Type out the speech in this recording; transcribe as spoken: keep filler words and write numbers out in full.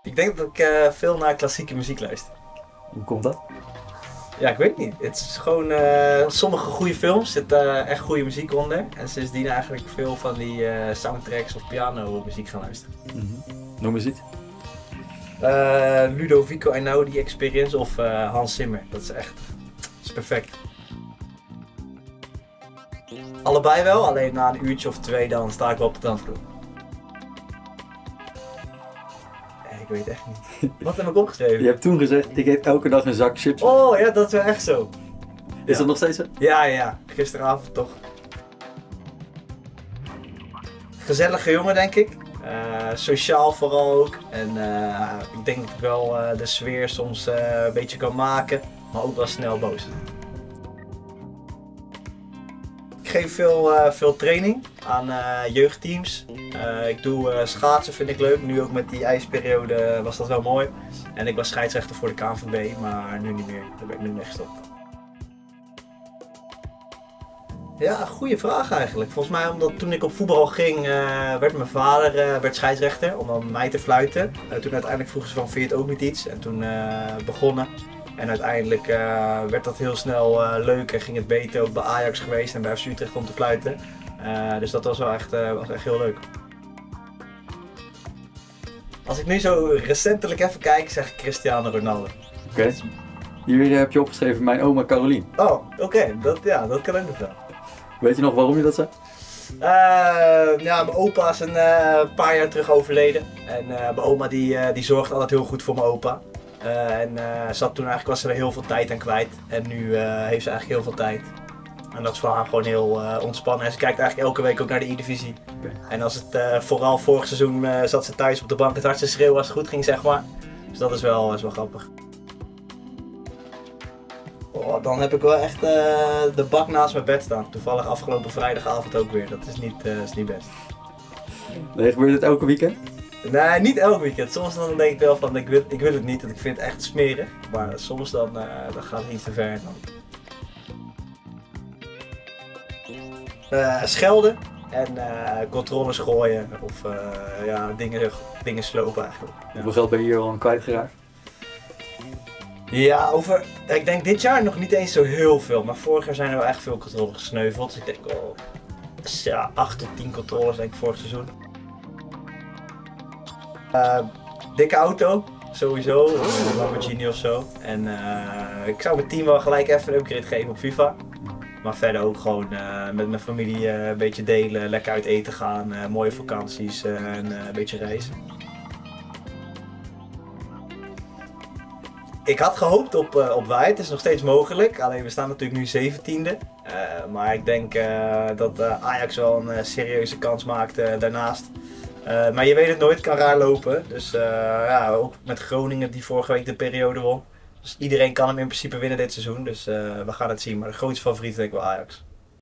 Ik denk dat ik uh, veel naar klassieke muziek luister. Hoe komt dat? Ja, ik weet het niet. Het is gewoon, uh, sommige goede films zit uh, echt goede muziek onder. En sindsdien eigenlijk veel van die uh, soundtracks of piano muziek gaan luisteren. Mm-hmm. Noem eens iets. Uh, Ludovico Einaudi Experience of uh, Hans Zimmer. Dat is echt dat is perfect. Allebei wel, alleen na een uurtje of twee dan sta ik wel op de dansvloer. Ik weet echt niet. Wat heb ik opgeschreven? Je hebt toen gezegd, ik eet elke dag een zak chips. Oh ja, dat is wel echt zo. Is ja. dat nog steeds zo? Ja, ja. Gisteravond toch. Gezellige jongen denk ik. Uh, sociaal vooral ook. En uh, ik denk dat ik wel uh, de sfeer soms uh, een beetje kan maken. Maar ook wel snel boos. Ik geef veel, uh, veel training aan uh, jeugdteams. Uh, ik doe uh, schaatsen, vind ik leuk. Nu ook met die ijsperiode was dat wel mooi. En ik was scheidsrechter voor de K N V B, maar nu niet meer. Daar ben ik nu mee gestopt. Ja, goede vraag eigenlijk. Volgens mij omdat toen ik op voetbal ging, uh, werd mijn vader uh, werd scheidsrechter om dan mij te fluiten. Uh, toen uiteindelijk vroegen ze van, vind je het ook niet iets? En toen uh, begonnen. En uiteindelijk uh, werd dat heel snel uh, leuk en ging het beter, ook bij Ajax geweest en bij F C Utrecht om te fluiten. Uh, dus dat was wel echt, uh, was echt heel leuk. Als ik nu zo recentelijk even kijk, zeg ik Cristiano Ronaldo. Oké. Okay. Hier heb je opgeschreven mijn oma Carolien. Oh, oké. Okay. Dat, ja, dat kan ook nog wel. Weet je nog waarom je dat zei? Uh, ja, mijn opa is een uh, paar jaar terug overleden. En uh, mijn oma die, uh, die zorgt altijd heel goed voor mijn opa. Uh, en uh, zat toen eigenlijk was ze er heel veel tijd aan kwijt. En nu uh, heeft ze eigenlijk heel veel tijd. En dat is voor haar gewoon heel uh, ontspannen. En ze kijkt eigenlijk elke week ook naar de E-divisie. Okay. En als het uh, vooral vorig seizoen uh, zat ze thuis op de bank het hardste schreeuwen als het goed ging, zeg maar. Dus dat is wel, is wel grappig. Oh, dan heb ik wel echt uh, de bak naast mijn bed staan. Toevallig afgelopen vrijdagavond ook weer. Dat is niet, uh, is niet best. Nee, gebeurt het elke weekend? Nee, niet elk weekend. Soms dan denk ik wel van ik wil, ik wil het niet, want ik vind het echt smerig. Maar soms dan, uh, dan gaat het iets te ver. Dan. Uh, schelden en uh, controles gooien of uh, ja, dingen, dingen slopen eigenlijk. Ja. Hoeveel geld ben je hier al aan kwijtgeraakt? Ja, over, ik denk dit jaar nog niet eens zo heel veel, maar vorig jaar zijn er wel echt veel controles gesneuveld. Dus ik denk wel ja, acht tot tien controles denk ik vorig seizoen. Uh, dikke auto, sowieso, een Lamborghini of zo. En uh, ik zou mijn team wel gelijk even een upgrade geven op FIFA. Maar verder ook gewoon uh, met mijn familie uh, een beetje delen, lekker uit eten gaan, uh, mooie vakanties uh, en uh, een beetje reizen. Ik had gehoopt op, uh, op White, het is nog steeds mogelijk, alleen we staan natuurlijk nu zeventiende. Uh, maar ik denk uh, dat uh, Ajax wel een uh, serieuze kans maakt uh, daarnaast. Uh, maar je weet het nooit, het kan raar lopen. Dus uh, ja, ook met Groningen die vorige week de periode won. Dus iedereen kan hem in principe winnen dit seizoen, dus uh, we gaan het zien. Maar de grootste favoriet denk ik wel Ajax.